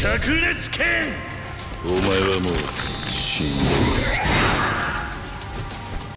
炸裂剣。お前はもう死んでる。